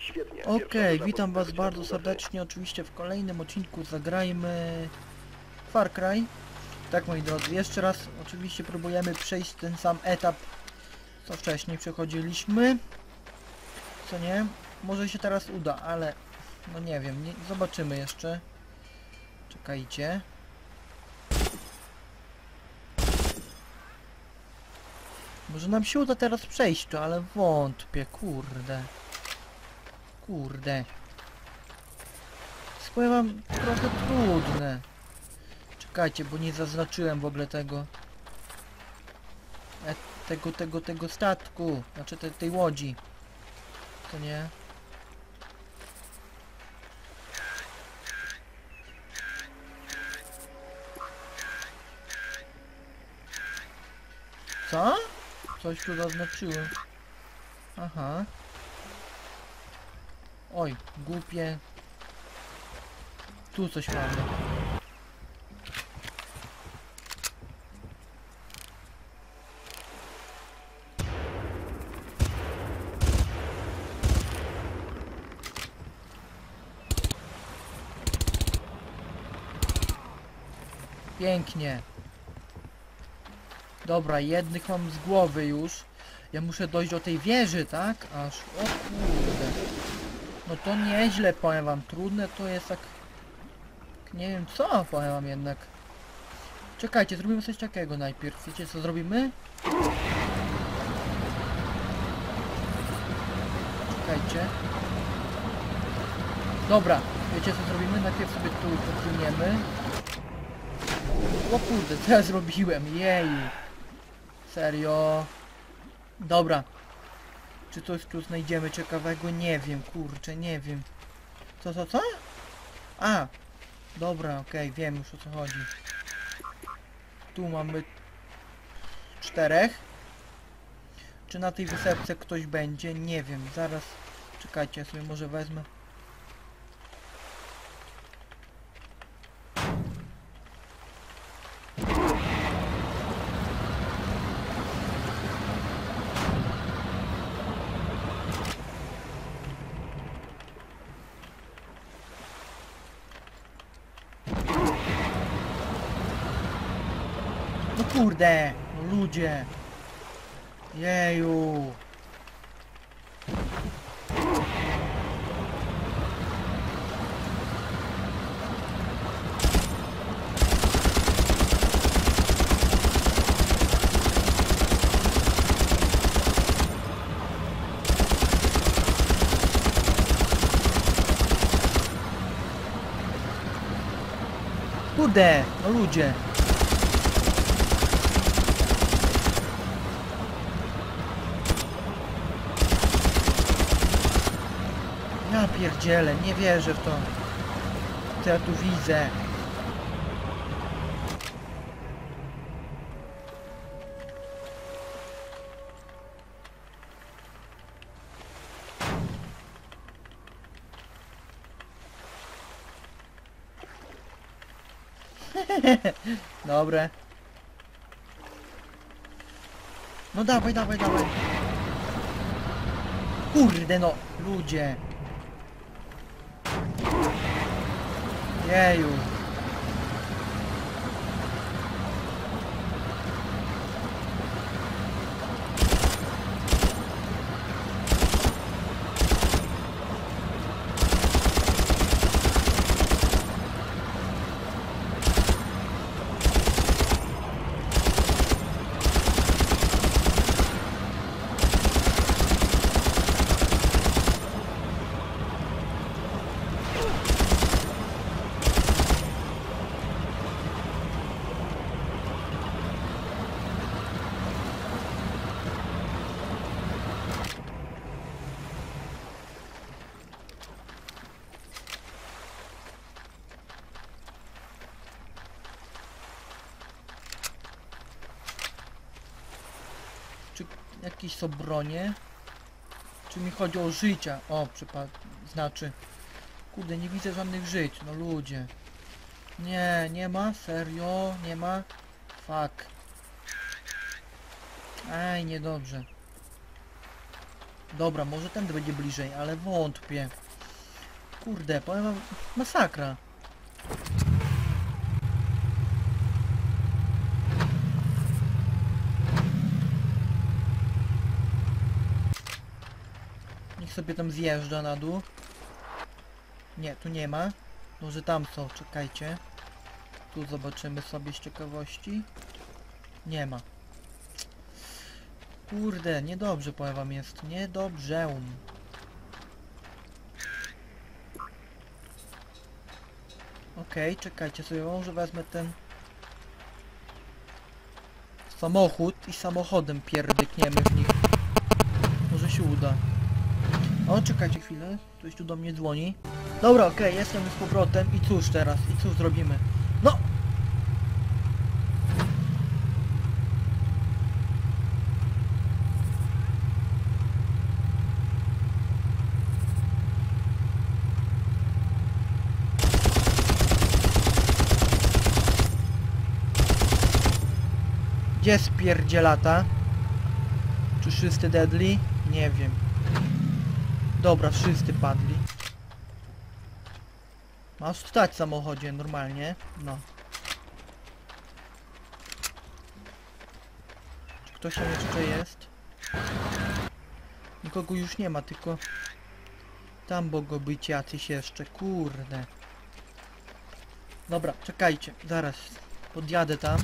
Świetnie. Okej, witam was bardzo serdecznie. Oczywiście w kolejnym odcinku zagrajmy Far Cry. Tak, moi drodzy, jeszcze raz oczywiście próbujemy przejść ten sam etap, co wcześniej przechodziliśmy. Co nie? Może się teraz uda, ale no nie wiem, zobaczymy jeszcze. Czekajcie. Może nam się uda teraz przejść to, ale wątpię, kurde. Kurde. Powiem wam, trochę trudne. Czekajcie, bo nie zaznaczyłem w ogóle tego. Tego statku. Znaczy tej łodzi. To nie. Co? Coś tu zaznaczyłem. Aha. Oj, głupie. Tu coś mamy. Pięknie. Dobra, jednych mam z głowy już. Ja muszę dojść do tej wieży, tak? Aż, o kurde. No to nieźle, powiem wam. Trudne to jest tak... Nie wiem co, powiem wam jednak. Czekajcie, zrobimy coś takiego najpierw. Wiecie co zrobimy? Czekajcie. Dobra, wiecie co zrobimy? Najpierw sobie tu podpłyniemy. O kurde, co ja zrobiłem? Jej. Serio. Dobra. Czy coś tu znajdziemy ciekawego? Nie wiem, kurczę, nie wiem. Co? A! Dobra, okej, wiem już o co chodzi. Tu mamy 4. Czy na tej wysepce ktoś będzie? Nie wiem, zaraz. Czekajcie, ja sobie może wezmę. No kurde, no ludzie. Jeju. Kurde, no ludzie. Ja pierdzielę, nie wierzę w to. Co ja tu widzę. Dobre. No dawaj. Kurde no, ludzie. Jeju. Czy jakieś są bronie? Czy mi chodzi o życia? O, znaczy... Kurde, nie widzę żadnych żyć, no ludzie. Nie ma? Serio? Nie ma? Fuck. Aj, niedobrze. Dobra, może ten będzie bliżej, ale wątpię. Kurde, powiem wam, masakra. Niech sobie tam zjeżdża na dół. Nie, tu nie ma. Może tam są, czekajcie. Tu zobaczymy sobie z ciekawości. Nie ma. Kurde, niedobrze powiem wam jest. Niedobrze. Okej, czekajcie sobie, może wezmę ten samochód i samochodem pierdykniemy w nich. Może się uda. O, czekajcie chwilę, ktoś tu do mnie dzwoni. Dobra, okej, jestem już z powrotem i cóż teraz, i cóż zrobimy? No! Gdzie spierdzielata? Czy wszyscy deadly? Nie wiem. Dobra, wszyscy padli. Masz stać w samochodzie normalnie. No. Czy ktoś tam jeszcze jest? Nikogo już nie ma, tylko tam mogą być jacyś jeszcze. Kurde. Dobra, czekajcie. Zaraz podjadę tam.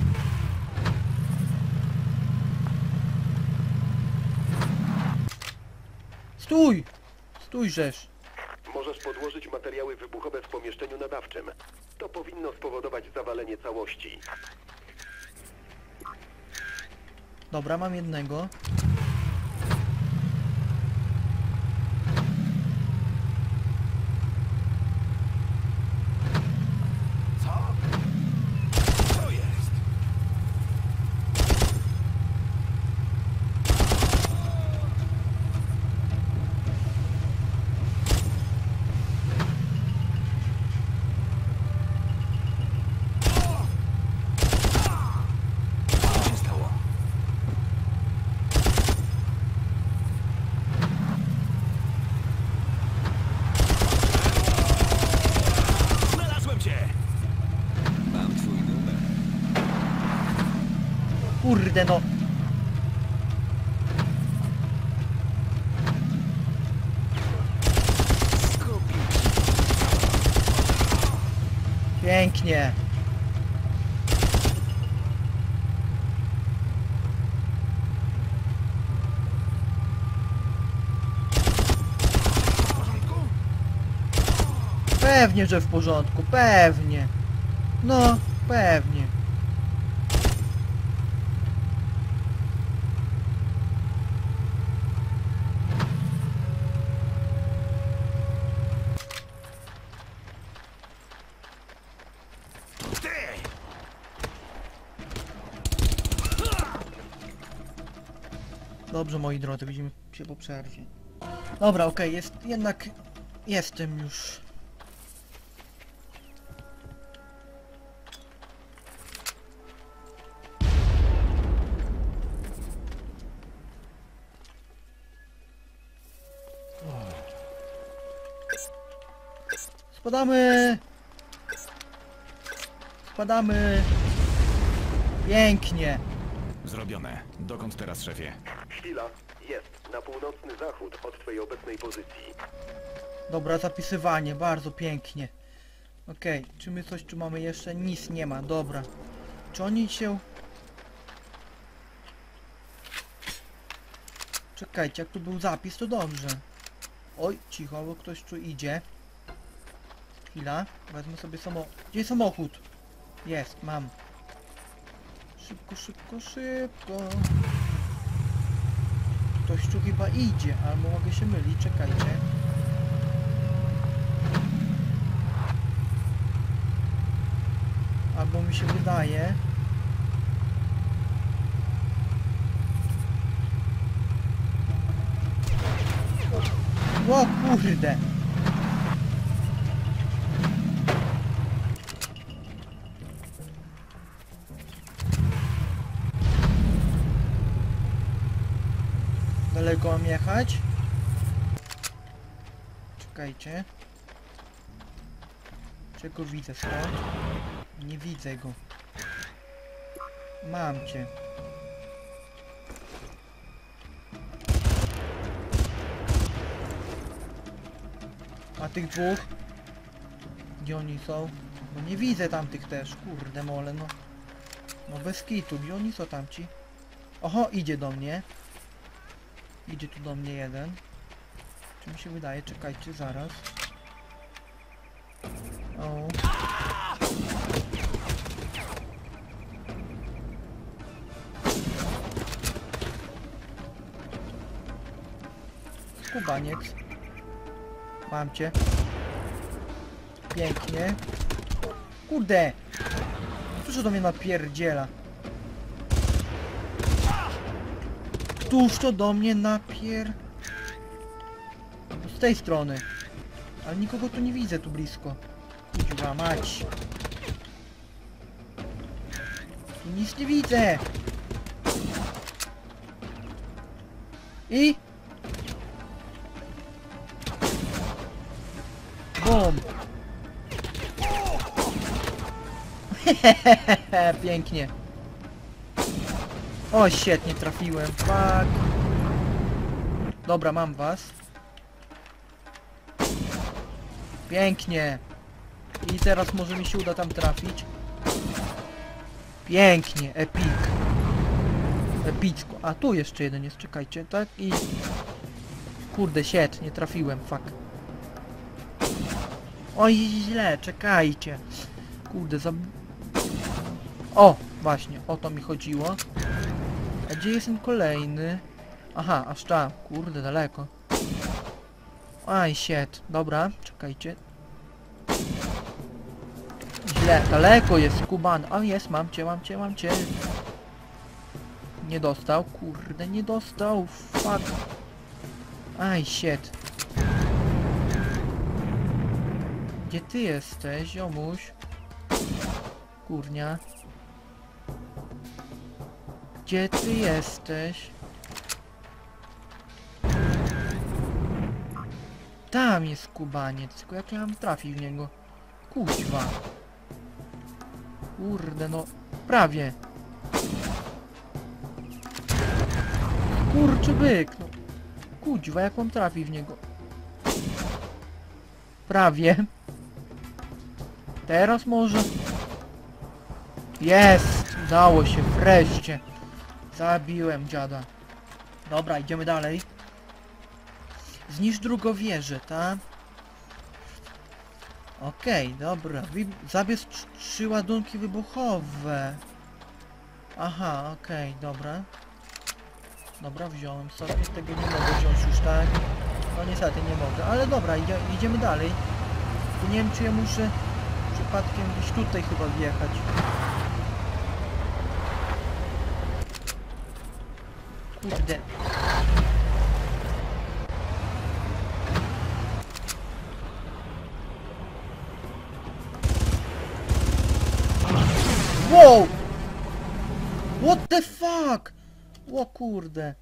Stój! Stójżesz! Możesz podłożyć materiały wybuchowe w pomieszczeniu nadawczym. To powinno spowodować zawalenie całości. Dobra, mam jednego. Co jest? Co się stało? Znalazłem cię! Mam twój numer. Kurde no! Skupił Pięknie! w porządku? Pewnie, że w porządku, pewnie. No, pewnie. Ty! Dobrze, moi drodzy, widzimy się po przerwie. Dobra, okej, jest, jednak jestem już. Spadamy! Spadamy! Pięknie! Zrobione. Dokąd teraz, szefie? Chwila. Jest. Na północny zachód od twojej obecnej pozycji. Dobra, zapisywanie, bardzo pięknie. Okej, czy my coś tu mamy jeszcze? Nic nie ma, dobra. Czy oni się... Czekajcie, jak tu był zapis, to dobrze. Oj, cicho, bo ktoś tu idzie. Chwila, wezmę sobie samochód. Gdzie jest samochód? Jest, mam. Szybko, szybko, szybko. Ktoś tu chyba idzie, albo mogę się mylić, czekajcie. Albo mi się wydaje. O kurde! Daleko mam jechać? czekajcie. Czego widzę stąd? Nie widzę go. Mam cię. A tych dwóch? Gdzie oni są? No nie widzę tamtych też, kurde mole, no. No bez kitu, gdzie oni są tamci? Oho, idzie do mnie. Idzie tu do mnie jeden. Czy mi się wydaje? Czekajcie, zaraz. O. Skubaniec. Mam cię. Pięknie. Kurde! Któż do mnie napierdziela? Któż to do mnie z tej strony. Ale nikogo tu nie widzę tu blisko. Kurwa mać. Tu nic nie widzę. I... Bum. Pięknie. O, shit, nie trafiłem. Fuck. Dobra, mam was. Pięknie. I teraz może mi się uda tam trafić. Pięknie, epic. Epicko. A tu jeszcze jeden jest, czekajcie, tak? I... Kurde, shit, nie trafiłem, fuck. Oj, źle, czekajcie. Kurde, O, właśnie, o to mi chodziło. A gdzie jest ten kolejny? Aha, aż tam, kurde, daleko. Aj, shit, dobra, czekajcie. Źle, daleko jest skubany. O, jest, mam cię. Nie dostał, kurde, nie dostał, fuck. Aj, shit. Gdzie ty jesteś, ziomuś? Kurnia. Gdzie ty jesteś? Tam jest skubaniec, tylko jak ja mam trafić w niego? Kuźwa. Kurde, no... Prawie. Kurczy byk, no. Kuźwa, jak mam trafić w niego? Prawie. Teraz może? Jest! Udało się, wreszcie. Zabiłem dziada. Dobra, idziemy dalej. Zniszcz drugą wieżę, tak? Okej, dobra. Zabierz 3 ładunki wybuchowe. Aha, okej, dobra. Dobra, wziąłem sobie. Tego nie mogę wziąć już, tak? No niestety nie mogę, ale dobra, idziemy dalej. Tu nie wiem, czy ja muszę przypadkiem gdzieś tutaj chyba wjechać. Kurde. Wow! What the fuck? O kurde.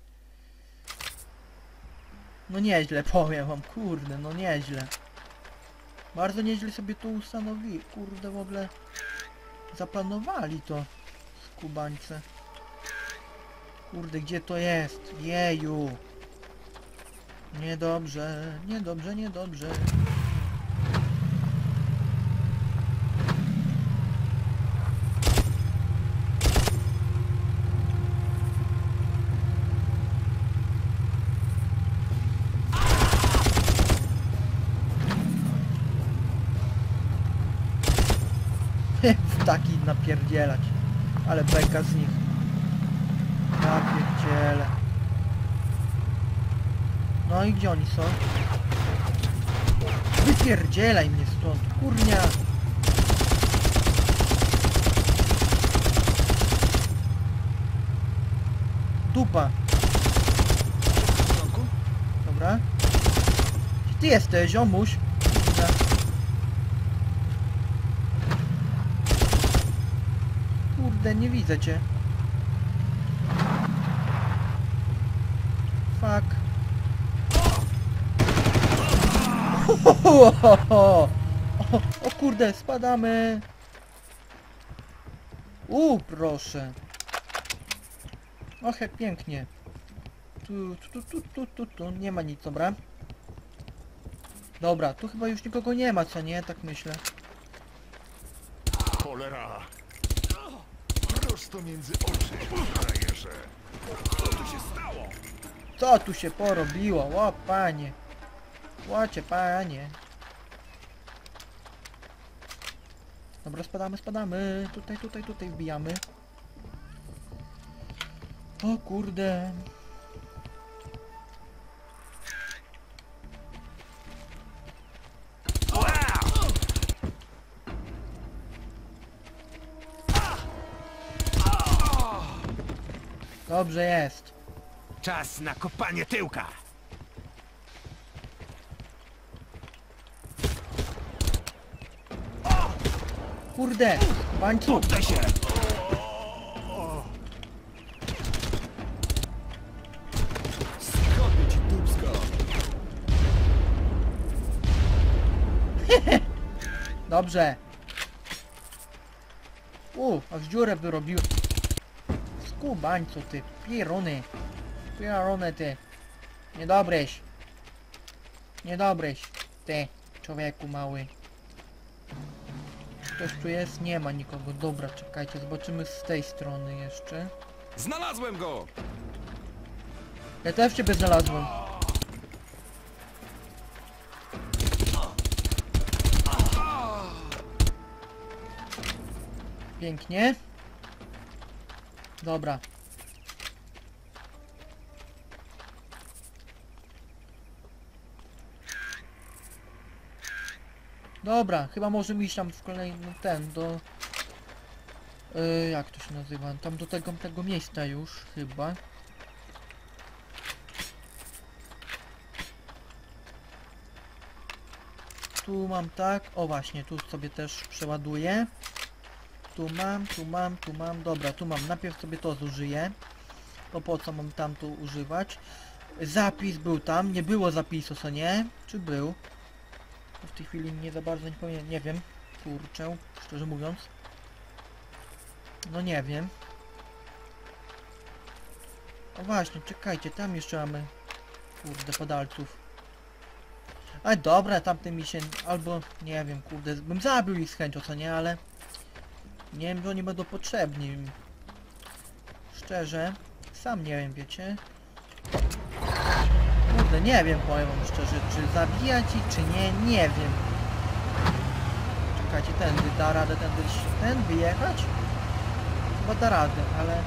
No nieźle, powiem wam, kurde, no nieźle. Bardzo nieźle sobie to ustanowili, kurde, w ogóle zaplanowali to skubańce. Kurde, gdzie to jest? Jeju. Niedobrze, niedobrze, niedobrze. Taki napierdzielać. Ale beka z nich. Napierdzielę. No i gdzie oni są? Wypierdzielaj mnie stąd, kurnia! Dupa. Dobra. Gdzie ty jesteś, ziomuś? Dobra. Kurde, nie widzę cię. Fuck. O kurde, spadamy. Proszę. Och, jak pięknie. Tu. Nie ma nic, dobra. Dobra, tu chyba już nikogo nie ma, co nie? Tak myślę. Cholera! Prosto między oczy, frajerze! Co tu się stało? Co tu się porobiło? O, panie. Łocie, panie. Dobra, spadamy. Tutaj wbijamy. O kurde. Dobrze jest. Czas na kopanie tyłka! Kurde, bańcu. Poddaj się! Schodzę ci dubska! Dobrze. Aż dziurę wyrobił. Skubańcu ty, pierony. Pierony ty. Niedobryś. Ty, człowieku mały. Ktoś tu jest? Nie ma nikogo. Dobra, czekajcie, zobaczymy z tej strony jeszcze. Znalazłem go! Ja też ciebie znalazłem. Pięknie. Dobra. Dobra, chyba możemy iść tam w kolejny do... jak to się nazywa? Tam do tego miejsca już, chyba. Tu mam tak, o właśnie, tu sobie też przeładuję. Tu mam, dobra, tu mam, najpierw sobie to zużyję. To po co mam tamto używać? Zapis był tam, nie było zapisu, co nie? Czy był? W tej chwili nie za bardzo nie pamiętam, nie wiem. Kurczę, szczerze mówiąc. No nie wiem. O właśnie, czekajcie, tam jeszcze mamy... Kurde, podalców. Ale dobra, tamten mi się... Albo, nie wiem, kurde, bym zabił ich z chęcią, co nie, ale... Nie wiem, że oni będą potrzebni. Szczerze, sam nie wiem, wiecie. Kurde, nie wiem, powiem wam szczerze, czy zabijać ich, czy nie, nie wiem. Czekajcie, tędy da radę, ten wyjechać? Chyba da radę, ale...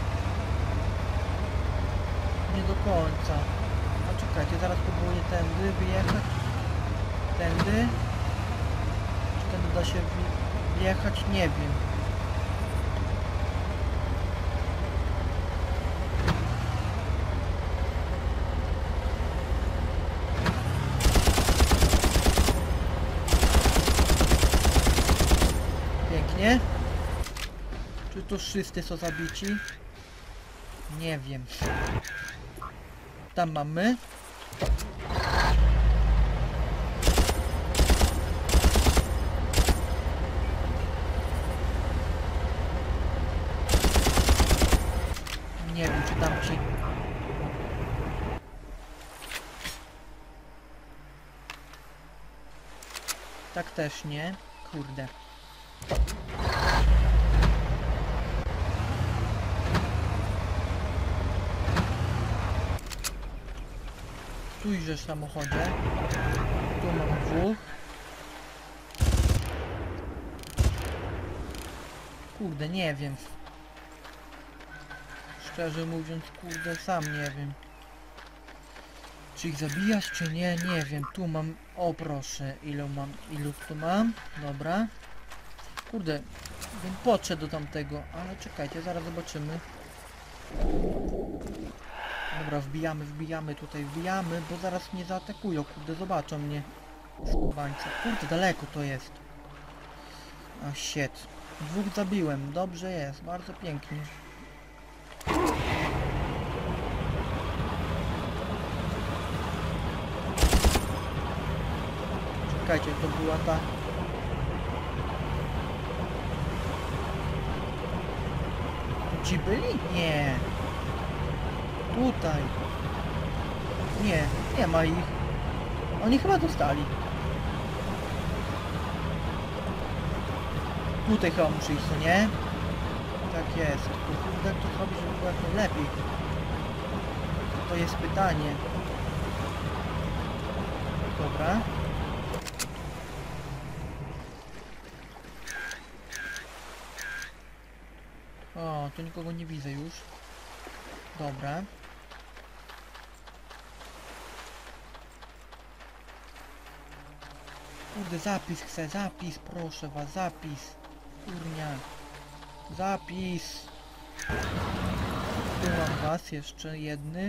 Nie do końca. A czekajcie, zaraz próbuję tędy wyjechać. Tędy? Czy tędy da się wjechać? Nie wiem. Pięknie. Czy to wszyscy są zabici? Nie wiem. Tam mamy. Nie wiem, czy tam ci... Tak też nie. Kurde. Tujże samochodzie. Tu mam dwóch. Kurde, nie wiem. Szczerze mówiąc, kurde, sam nie wiem. Czy ich zabijać, czy nie? Nie wiem. Tu mam... O proszę, ilu tu mam? Dobra. Kurde, bym podszedł do tamtego, ale czekajcie, zaraz zobaczymy. Dobra, wbijamy tutaj, bo zaraz mnie zaatakują, kurde, zobaczą mnie. Skubańca. Kurde, daleko to jest. A shit. Dwóch zabiłem, dobrze jest, bardzo pięknie. Czekajcie, to była ta... Tu ci byli? Nie. Tutaj. Nie, nie ma ich. Oni chyba dostali. Tutaj chyba muszę iść, co nie? Tak jest. To kurde, jak to zrobić, żeby było jak najlepiej? To jest pytanie. Dobra. O, tu nikogo nie widzę już. Dobra. Kurde, zapis chcę, zapis, proszę was, zapis. Kurnia. Zapis. Tu mam was, jeszcze jednych.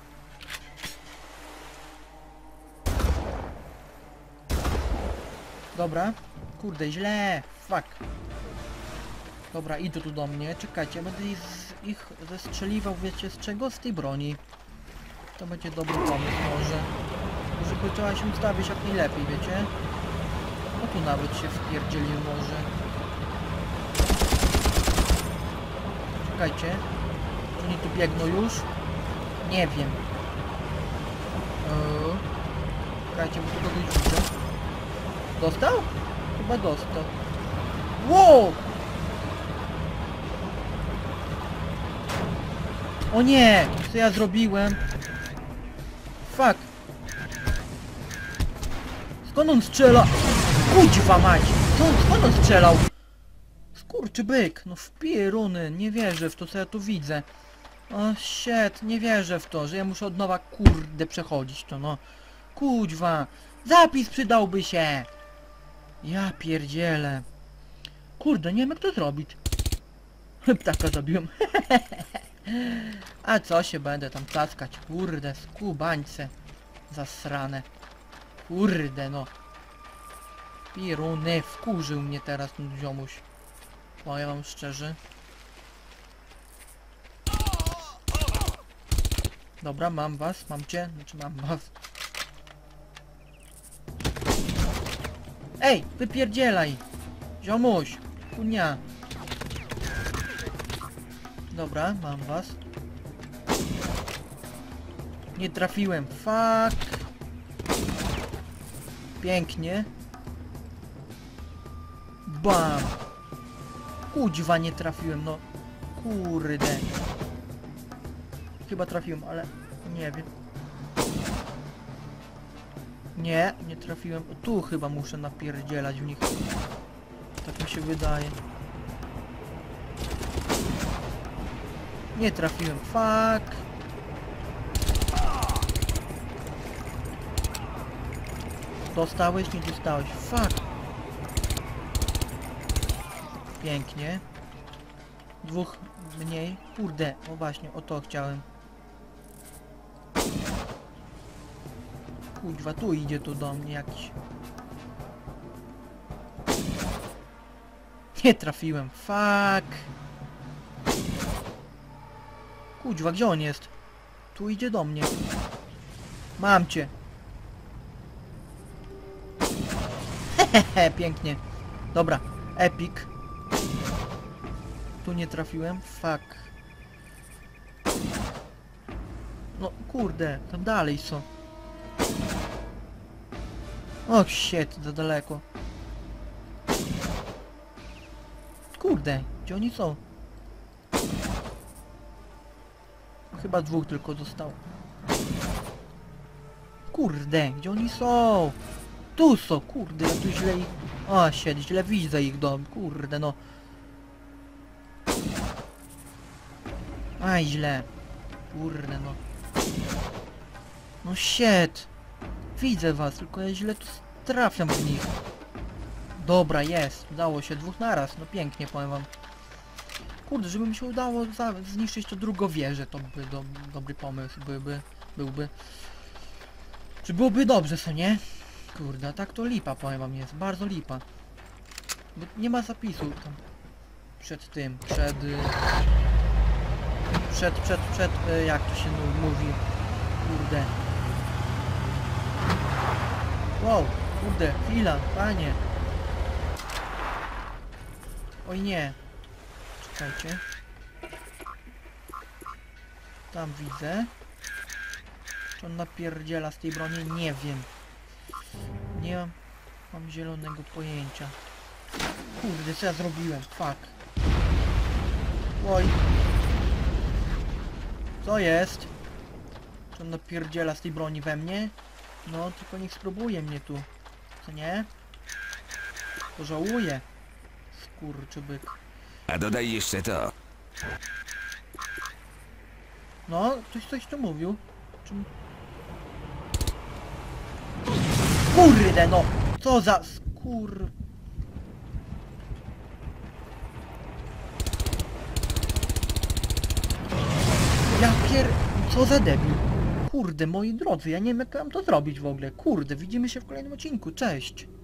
Dobra. Kurde, źle. Fuck. Dobra, idą tu do mnie. Czekajcie, będę ich zestrzeliwał, wiecie z czego? Z tej broni. To będzie dobry pomysł może. Żeby trzeba się ustawić jak najlepiej, wiecie? No tu nawet się wpierdzielił może. Czekajcie. Czy oni tu biegną już? Nie wiem. Czekajcie, bo tu kogoś widzę. Dostał? Chyba dostał. Wow! O nie! Co ja zrobiłem? Fuck! Skąd on strzela? Kuźwa mać! Skąd on strzelał? Skurczy byk! No w pieruny! Nie wierzę w to, co ja tu widzę. O shit! Nie wierzę w to, że ja muszę od nowa kurde przechodzić to, no. Kuźwa! Zapis przydałby się! Ja pierdzielę. Kurde, nie wiem jak to zrobić. Ptaka zabiłem. A co się będę tam cackać? Kurde, skubańce. Zasrane. Kurde no. Piruny, wkurzył mnie teraz ten ziomuś. Powiem wam szczerze. Dobra, mam was, mam cię. Znaczy mam was. Ej, wypierdzielaj! Ziomuś! Kunia! Dobra, mam was. Nie trafiłem, fuck! Pięknie. Bam! Kuźwa, nie trafiłem, no. Kurde. Chyba trafiłem, ale nie wiem. Nie, nie trafiłem. Tu chyba muszę napierdzielać w nich. Tak mi się wydaje. Nie trafiłem. Fuck. Dostałeś? Nie dostałeś. Fuck. Pięknie. Dwóch mniej. Kurde. O właśnie, o to chciałem. Kuźwa, tu idzie tu do mnie jakiś. Nie trafiłem. Fuck. Kuźwa, gdzie on jest? Tu idzie do mnie. Mam cię. Hehehe, pięknie. Dobra, epic. Tu nie trafiłem. Fuck. No kurde, tam dalej są. O shit, za daleko. Kurde, gdzie oni są? Chyba dwóch tylko zostało. Kurde, gdzie oni są? Tu są, kurde, ja tu źle ich... O shit, źle widzę ich dom, kurde no. Aj, źle. Kurde no. No shit. Widzę was, tylko ja źle tu trafiam w nich. Dobra, jest. Udało się dwóch naraz. No pięknie, powiem wam. Kurde, żeby mi się udało zniszczyć to drugą wieżę, to by dobry pomysł byłby. Czy byłoby dobrze, co nie? Kurde, a tak to lipa, powiem wam, jest. Bardzo lipa. Bo nie ma zapisu tam. Przed tym, jak to się mówi. Kurde. Wow, Kurde, chwila, panie. Oj nie. Czekajcie. Tam widzę. Czy on napierdziela z tej broni? Nie wiem. Nie mam zielonego pojęcia. Kurde, co ja zrobiłem? Fuck. Oj. Co jest? Czy on napierdziela z tej broni we mnie? No, tylko niech spróbuje mnie tu. Co nie? Pożałuję. Skurczybyk. A dodaj jeszcze to. No, ktoś coś tu mówił. Czym... Kurde no! Co za skur... Ja pier... Co za debil. Kurde, moi drodzy, ja nie wiem jak mam to zrobić w ogóle. Kurde, widzimy się w kolejnym odcinku. Cześć!